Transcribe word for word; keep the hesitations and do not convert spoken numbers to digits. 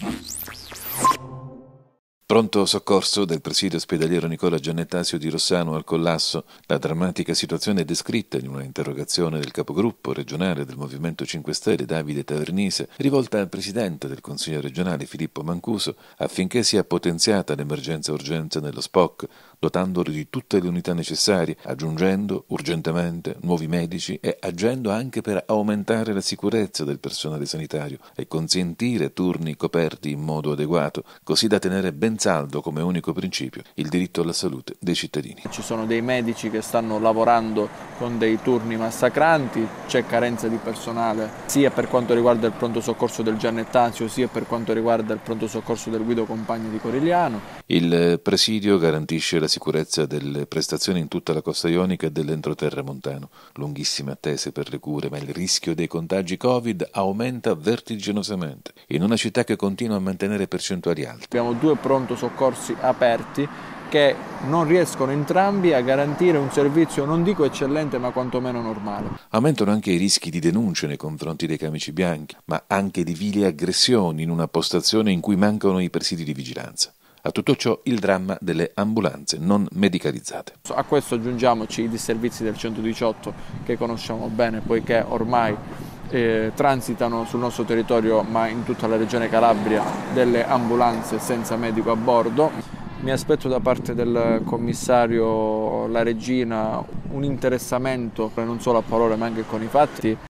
Pronto soccorso del presidio ospedaliero Nicola Giannettasio di Rossano al collasso. La drammatica situazione è descritta in una interrogazione del capogruppo regionale del Movimento cinque Stelle Davide Tavernise, rivolta al presidente del Consiglio regionale Filippo Mancuso affinché sia potenziata l'emergenza urgenza nello S P O C, dotandolo di tutte le unità necessarie, aggiungendo urgentemente nuovi medici e agendo anche per aumentare la sicurezza del personale sanitario e consentire turni coperti in modo adeguato, così da tenere ben saldo come unico principio il diritto alla salute dei cittadini. Ci sono dei medici che stanno lavorando con dei turni massacranti, c'è carenza di personale sia per quanto riguarda il pronto soccorso del Giannettasio sia per quanto riguarda il pronto soccorso del Guido Compagni di Corigliano. Il presidio garantisce la sicurezza delle prestazioni in tutta la costa ionica e dell'entroterra montano. Lunghissime attese per le cure, ma il rischio dei contagi Covid aumenta vertiginosamente in una città che continua a mantenere percentuali alte. Abbiamo due pronto soccorsi aperti che non riescono entrambi a garantire un servizio non dico eccellente ma quantomeno normale. Aumentano anche i rischi di denunce nei confronti dei camici bianchi, ma anche di vili aggressioni in una postazione in cui mancano i presidi di vigilanza. A tutto ciò il dramma delle ambulanze non medicalizzate. A questo aggiungiamoci i disservizi del centodiciotto che conosciamo bene poiché ormai Eh, transitano sul nostro territorio ma in tutta la regione Calabria delle ambulanze senza medico a bordo. Mi aspetto da parte del commissario La Regina un interessamento non solo a parole ma anche con i fatti.